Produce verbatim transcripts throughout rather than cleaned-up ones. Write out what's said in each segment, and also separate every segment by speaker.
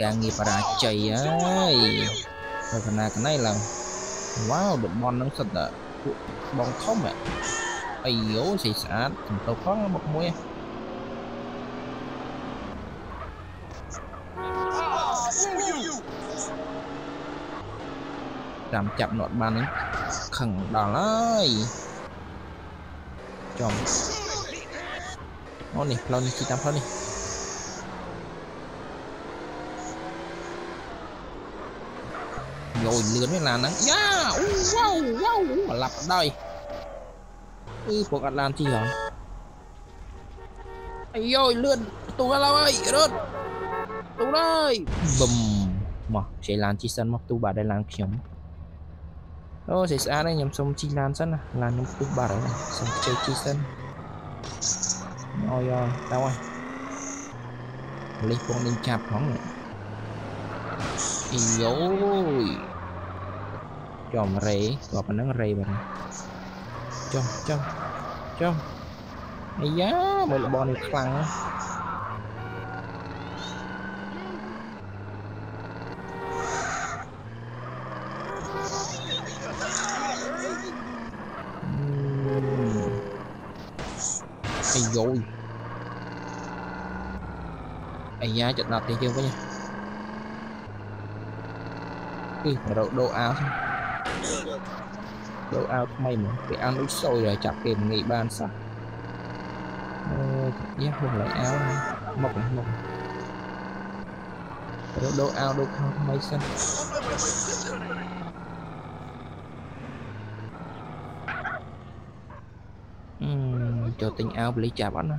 Speaker 1: càng nghiệp ra chạy ấy rồi phần nào cái này là wow được bon nó thật là bong không ạ ai yếu xì xả thằng tàu có một mũi làm chậm nọt ban ấy khẳng đỏ lấy chồng nó này lo đi chi tâm hết đi rồi lướn mới là nắng yeah wow wow mà lặp đây ừ cuộc Atlan chi hả ai rồi lướn tụ ra đâu ơi rớt tụ đây bùm mà sẽ làm chi sân mọc tụ bà đây làm kiểu ô sẽ xa đây nhầm xong chi lan sân à làm nhầm tụ bà đấy này xong chơi chi sân ôi ôi đâu rồi lấy con lên chạp phóng này ôi chòm rễ gọt nó rễ vào trong trong trong ấy giá một là bọn này phăng ấy rồi ấy giá chật nạp thì chưa có nha ừ, độ độ áo độ áo mày mà cái ăn nước sôi rồi chặt kìm nghị ban sao giác không lại áo mọc này mọc độ độ áo độ không mày xanh uhm, cho tính áo lấy chạp ăn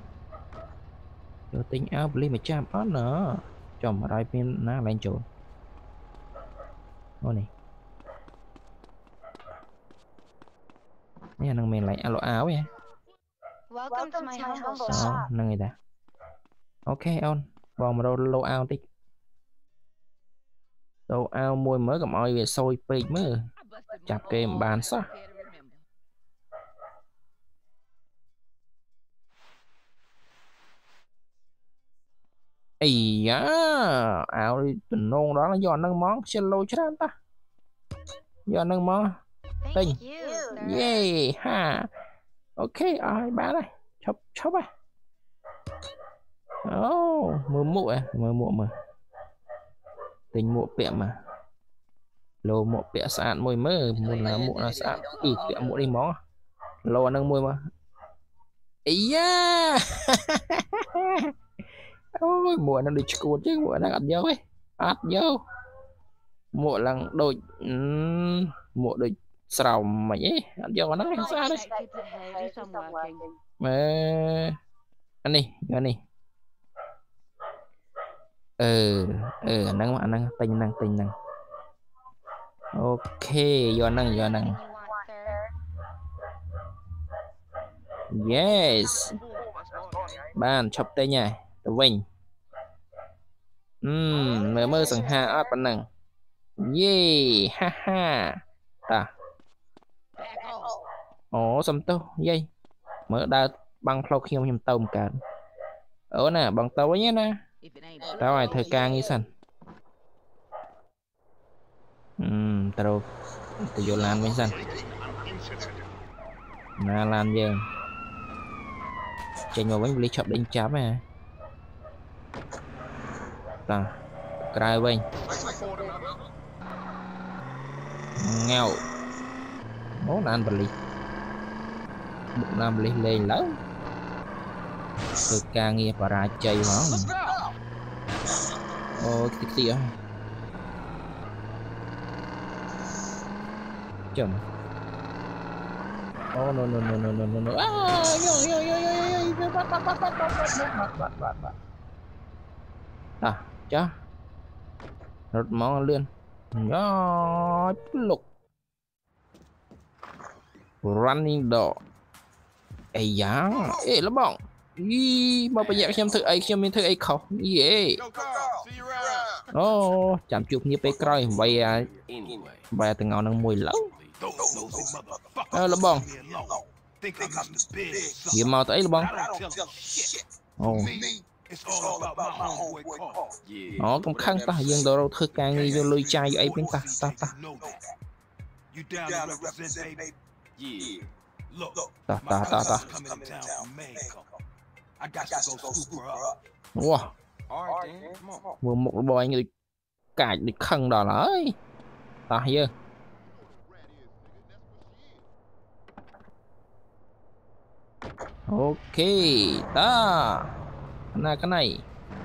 Speaker 1: cho tính áo lấy mà chạp ăn nữa cho mà rai pin nó lên chỗ ô này nè năng mình lại alo áo vậy đó năng người ta ok on vào mà đâu lâu ao tích đâu ao môi mới cầm oi về sôi pì mới chạp kèm bàn sao ý á áo đi tình nôn đó là do nâng món xin lôi chết ta do nâng món tinh yeah ha ok ai bán này chop chop à oh mưa mụ à mưa mụ mà tình mụ bẹm mà lô mụ bẹ sạn môi mơ muốn là mụ là sạn ừ bẹ mụ đi món lô nâng môi mà ý da ôi mùa nó đi school chứ mùa đang ăn dâu ấy ăn dâu mùa lần đôi mùa đôi sầu mày ấy ăn dâu nó làm sao đấy mà anh đi anh đi ừ ừ năng mà năng tình năng tình năng ok do năng do năng yes ban chọc tay nha tụi mình ừm mơ mơ sẵn ha ớt bắn năng yeah ha ha ta ồ xong tao dây mở đa băng flow khi nhầm tôm cả ở nè bằng tàu nhé nè tao ai thời ca nghi sẵn ừm tao tao vô lan với sẵn nà lan về chạy ngồi bánh lý chọc đánh chám nè ta cài bên nghèo nó là ăn vật lý bụng làm lý lên lớn từ ca nghiệp và ra chơi mà ô cái gì á chừng oh no no no no no no no ah yo yo yo yo yo bắt bắt bắt bắt bắt bắt bắt bắt bắt à chá rút món lươn nhỏ lục running door ấy giá ê nó bỏng đi mà bây giờ xem thử ấy xem thử ấy không gì ô chạm chụp như pe coi vậy à vậy từ ngọn năng mùi lắm à, là bong gì màu tới là bong ồ Nó cũng khăn ta dương đồ đâu thưa càng nghi vô lôi chai ấy bên ta ta ta ta ta ta ta wow vừa một bò anh cài đi khăn đỏ lại ta here ok đó này cái này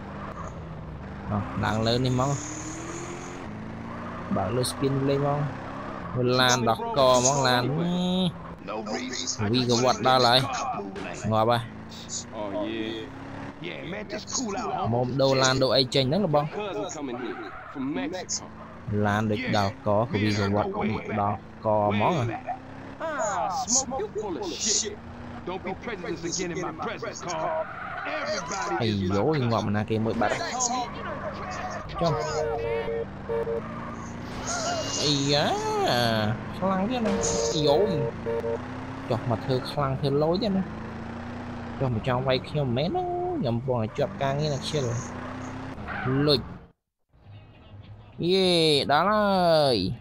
Speaker 1: nặng lên đi mong bảo lên spin lên mong lan đọc cò mong lan vì có vật đó lại ngọt ba một đô lan đô ấy chênh đó là bông lan được đào có của vì có vật đào cò món à ai dối ngọt mà nà kia mới bắt trong ai á khăn thế này dối cho mà thơ khăn thơ lối thế này cho mà trong vay khi mà mét nó nhầm bọn chọt càng như là chưa rồi lụt yeah đó rồi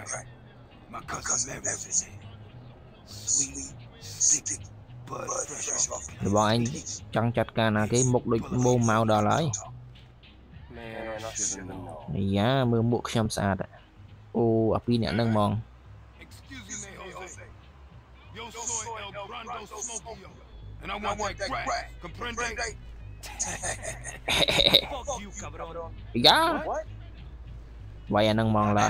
Speaker 1: rồi bọn anh chẳng chặt cả là cái mục đích mô màu đỏ lại giá mưa muộn xem xa ạ ô ở pin nâng mòn giá vậy nâng mòn là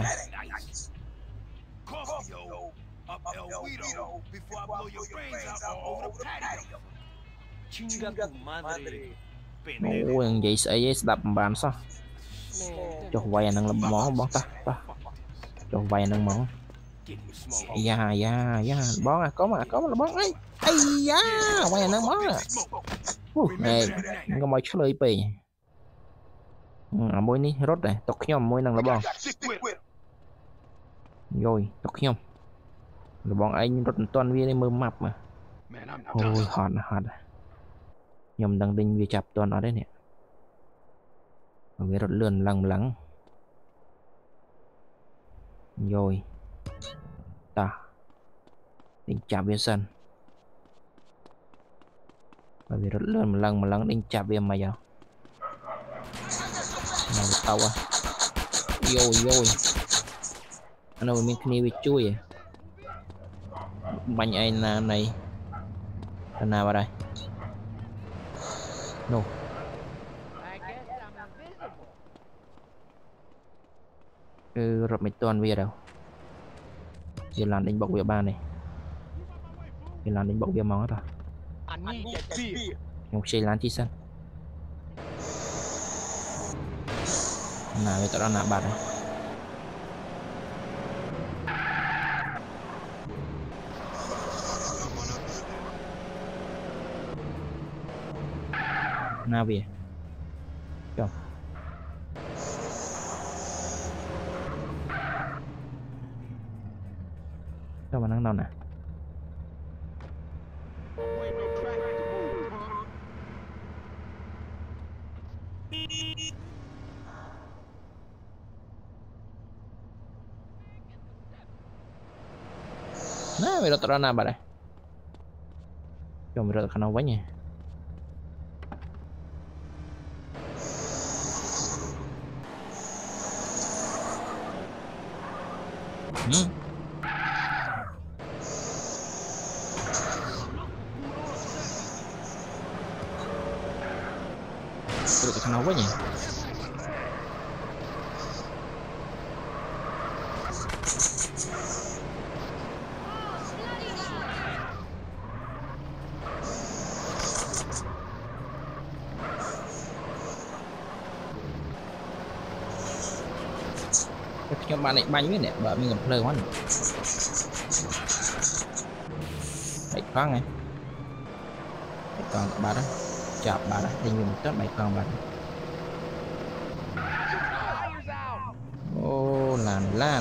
Speaker 1: ôi vậy sẽ đập bàn sao cho vay năng làm món bón ta ta cho vay năng món da da da bón à có mà có mà là bón ấy ai da vay năng món à này có mọi chút lời bì à môi ní rốt này tóc nhom môi năng là bón rồi tóc nhom là bọn anh rất toàn viên em mơ mập mà ôi hot hot nhom đang đinh vì chập toàn ở đấy nè người rất lươn lằng lắng rồi ta định chạm viên sân bởi vì rất lươn mà lằng mà lắng định chạm viên mày vào này tao à rồi rồi anh ơi mình kia bị chui à bánh anh là này lần nào vào đây no ừ, rồi mấy tuần về đâu giờ làm đánh bọc việc ba này giờ làm đánh bọc việc món thôi không chơi lán chi sân nào người ta đang nạp bạc này nào về chồng sao mà năng đâu nè nah mira tara na ba đây chồng mira khả quá nhỉ hmm. Được khả quá nhỉ cho bạn này bánh với nè vợ mình gặp lời quá nè bảy con này bảy con bà đó chọc bà đó thì nhiều một chút bảy con bà đó ô làn lan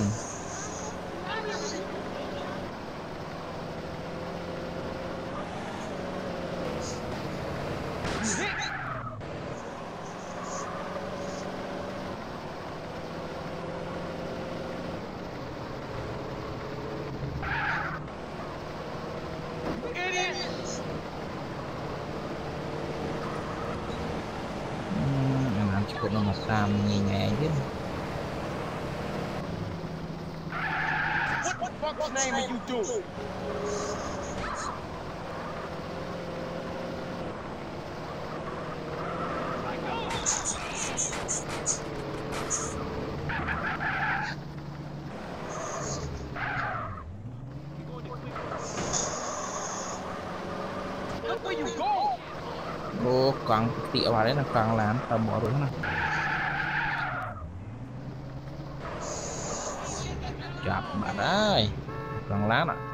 Speaker 1: làm nghề chứ.
Speaker 2: What the fuck's name are you doing? Look where you go.
Speaker 1: Ô còn tịa vào đấy là còn làm tầm một đúng không? Chọc bạn ơi, còn lát ạ.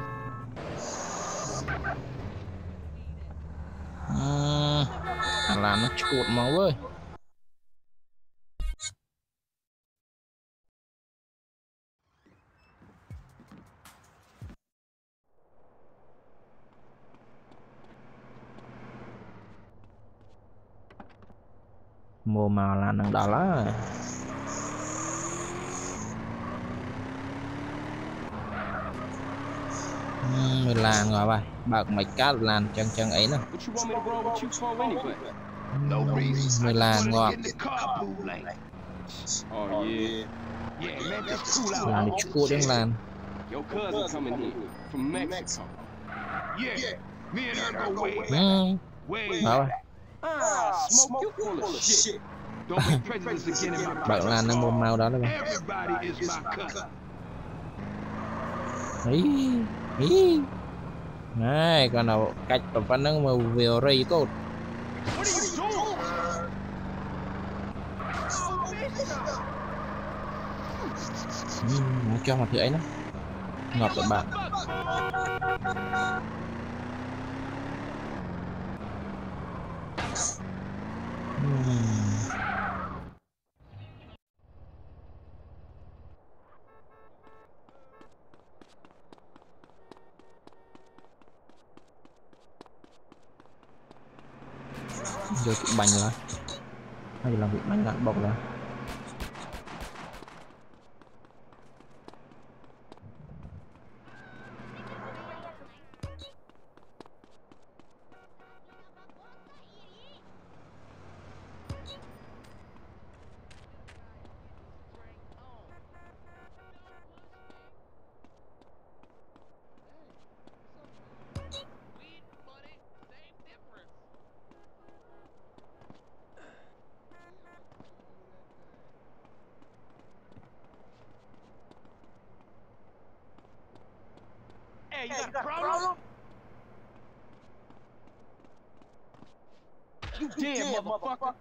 Speaker 1: À, làm nó chuột máu ơi. Mùa màu là nâng đỏ lá. Mình làm rồi vậy, bạc mạch cát làm chân chân ấy nè. Mình làm ngọt. Làm được chút đang làm. Ừ. Đó. Bạn làm nó mồm màu đó đó bạn. Ý, ý. Này, còn nào cách tập văn năng màu vừa rây cốt. Ừ, nó cho mặt thử ấy nó ngọt các bạn. Uhm. Vô cái bánh rồi, hay là bị bánh lại bọc rồi.
Speaker 2: Hey, you got a problem? You dead, motherfucker.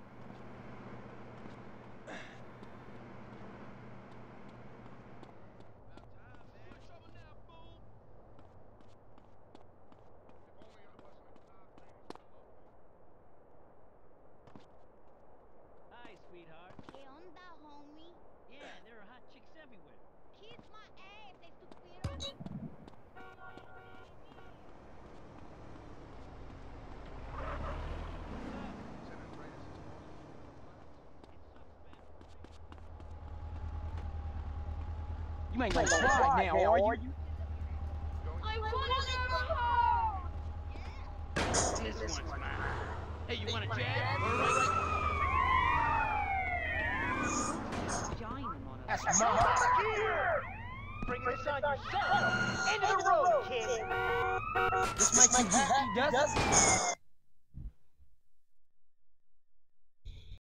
Speaker 3: Hi, sweetheart.
Speaker 4: ¿Qué onda, homie?
Speaker 3: Yeah, there are hot chicks everywhere.
Speaker 4: Kiss my ass, estúpido.
Speaker 2: You ain't gonna cry now, are you?
Speaker 4: I wanna go home.
Speaker 3: This one's mine. Hey, you want a jab? All right.
Speaker 2: That's mine. Bring this on yourself. Into the road, kid. This makes you happy, does it?